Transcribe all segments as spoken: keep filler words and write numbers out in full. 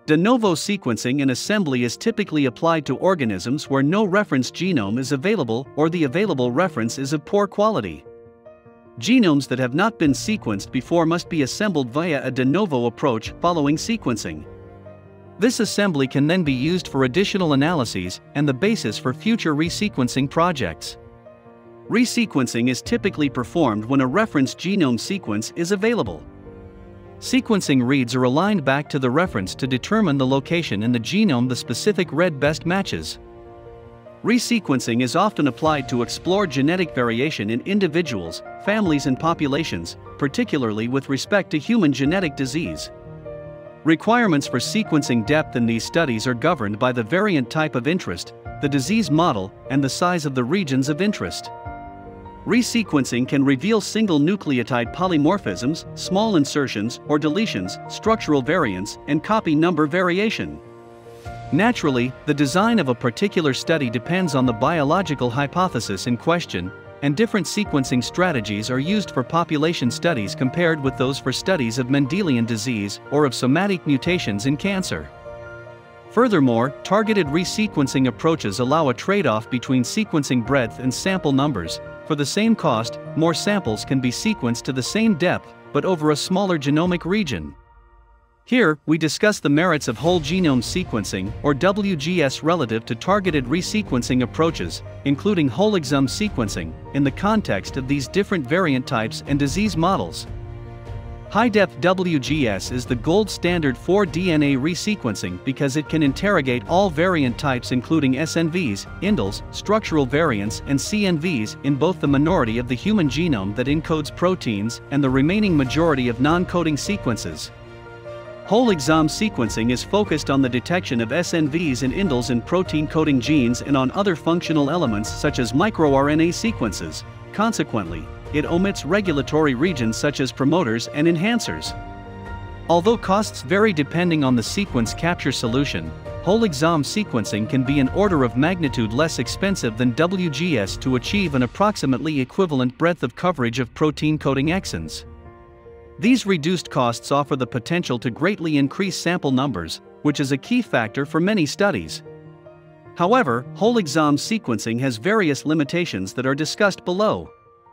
De novo sequencing and assembly is typically applied to organisms where no reference genome is available or the available reference is of poor quality. Genomes that have not been sequenced before must be assembled via a de novo approach following sequencing. This assembly can then be used for additional analyses and the basis for future resequencing projects. Resequencing is typically performed when a reference genome sequence is available. Sequencing reads are aligned back to the reference to determine the location in the genome the specific read best matches. Resequencing is often applied to explore genetic variation in individuals, families and populations, particularly with respect to human genetic disease. Requirements for sequencing depth in these studies are governed by the variant type of interest, the disease model, and the size of the regions of interest. Resequencing can reveal single nucleotide polymorphisms, small insertions or deletions, structural variants, and copy number variation. Naturally, the design of a particular study depends on the biological hypothesis in question, and different sequencing strategies are used for population studies compared with those for studies of Mendelian disease or of somatic mutations in cancer. Furthermore, targeted resequencing approaches allow a trade-off between sequencing breadth and sample numbers. For the same cost, more samples can be sequenced to the same depth, but over a smaller genomic region. Here, we discuss the merits of whole genome sequencing, or W G S, relative to targeted resequencing approaches, including whole exome sequencing, in the context of these different variant types and disease models. High-depth W G S is the gold standard for D N A resequencing because it can interrogate all variant types including S N Vs, indels, structural variants and C N Vs in both the minority of the human genome that encodes proteins and the remaining majority of non-coding sequences. Whole exome sequencing is focused on the detection of S N Vs and indels in protein-coding genes and on other functional elements such as microRNA sequences. Consequently, it omits regulatory regions such as promoters and enhancers. Although costs vary depending on the sequence capture solution, whole exome sequencing can be an order of magnitude less expensive than W G S to achieve an approximately equivalent breadth of coverage of protein-coding exons. These reduced costs offer the potential to greatly increase sample numbers, which is a key factor for many studies. However, whole exome sequencing has various limitations that are discussed below.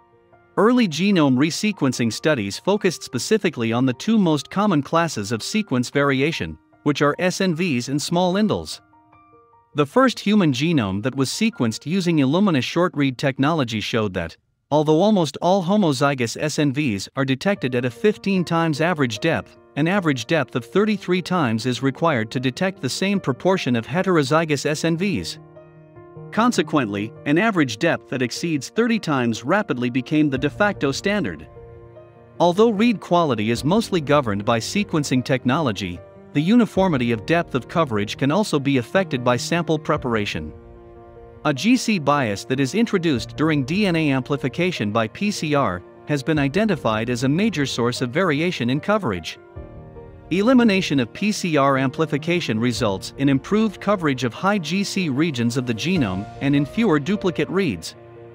Early genome resequencing studies focused specifically on the two most common classes of sequence variation, which are S N Vs and small indels. The first human genome that was sequenced using Illumina short-read technology showed that, although almost all homozygous S N Vs are detected at a fifteen times average depth, an average depth of thirty-three times is required to detect the same proportion of heterozygous S N Vs. Consequently, an average depth that exceeds thirty times rapidly became the de facto standard. Although read quality is mostly governed by sequencing technology, the uniformity of depth of coverage can also be affected by sample preparation. A G C bias that is introduced during D N A amplification by P C R has been identified as a major source of variation in coverage. Elimination of P C R amplification results in improved coverage of high G C regions of the genome and in fewer duplicate reads.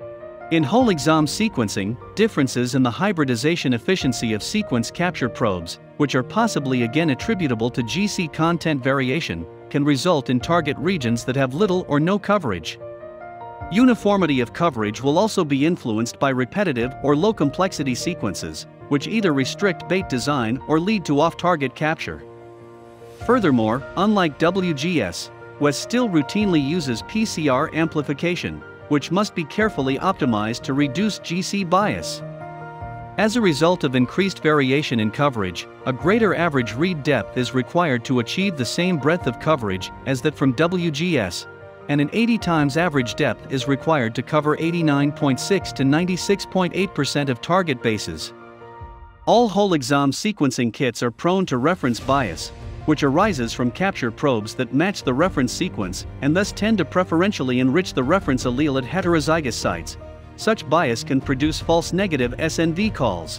In whole exome sequencing, differences in the hybridization efficiency of sequence capture probes, which are possibly again attributable to G C content variation, can result in target regions that have little or no coverage. Uniformity of coverage will also be influenced by repetitive or low-complexity sequences, which either restrict bait design or lead to off-target capture. Furthermore, unlike W G S, W E S still routinely uses P C R amplification, which must be carefully optimized to reduce G C bias. As a result of increased variation in coverage, a greater average read depth is required to achieve the same breadth of coverage as that from W G S, and an eighty times average depth is required to cover eighty-nine point six to ninety-six point eight percent of target bases. All whole exome sequencing kits are prone to reference bias, which arises from capture probes that match the reference sequence and thus tend to preferentially enrich the reference allele at heterozygous sites. Such bias can produce false negative S N V calls.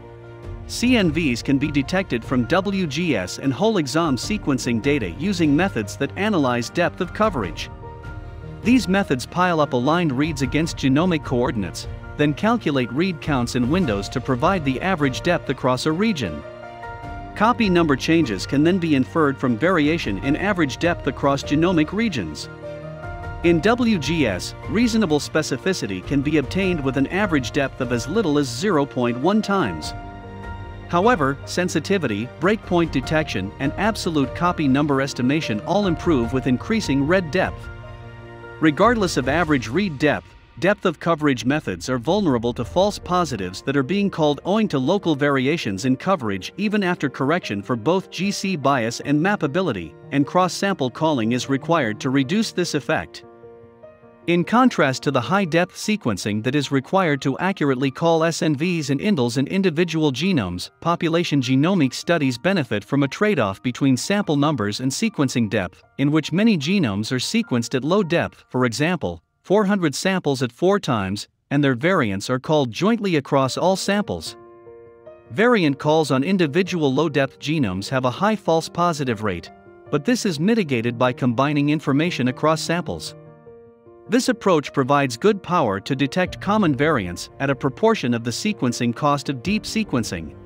C N Vs can be detected from W G S and whole exome sequencing data using methods that analyze depth of coverage. These methods pile up aligned reads against genomic coordinates, then calculate read counts in windows to provide the average depth across a region. Copy number changes can then be inferred from variation in average depth across genomic regions. In W G S, reasonable specificity can be obtained with an average depth of as little as zero point one times. However, sensitivity, breakpoint detection, and absolute copy number estimation all improve with increasing read depth. Regardless of average read depth, depth of coverage methods are vulnerable to false positives that are being called owing to local variations in coverage even after correction for both G C bias and mappability, and cross-sample calling is required to reduce this effect. In contrast to the high-depth sequencing that is required to accurately call S N Vs and indels in individual genomes, population genomic studies benefit from a trade-off between sample numbers and sequencing depth, in which many genomes are sequenced at low depth, for example, four hundred samples at four times, and their variants are called jointly across all samples. Variant calls on individual low-depth genomes have a high false positive rate, but this is mitigated by combining information across samples. This approach provides good power to detect common variants at a proportion of the sequencing cost of deep sequencing.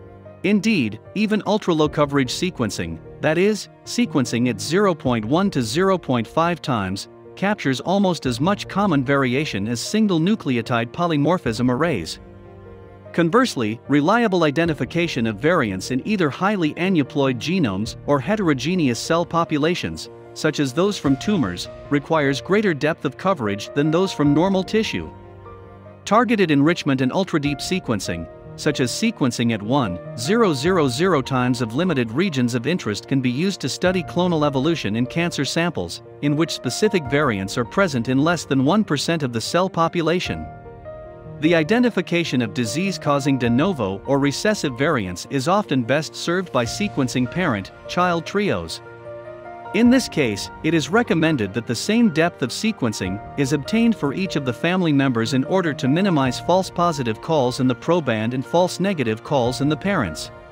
Indeed, even ultra-low coverage sequencing, that is, sequencing at zero point one to zero point five times, captures almost as much common variation as single nucleotide polymorphism arrays. Conversely, reliable identification of variants in either highly aneuploid genomes or heterogeneous cell populations, such as those from tumors, requires greater depth of coverage than those from normal tissue. Targeted enrichment and ultra-deep sequencing, such as sequencing at one thousand times of limited regions of interest, can be used to study clonal evolution in cancer samples, in which specific variants are present in less than one percent of the cell population. The identification of disease-causing de novo or recessive variants is often best served by sequencing parent-child trios. In this case, it is recommended that the same depth of sequencing is obtained for each of the family members in order to minimize false positive calls in the proband and false negative calls in the parents.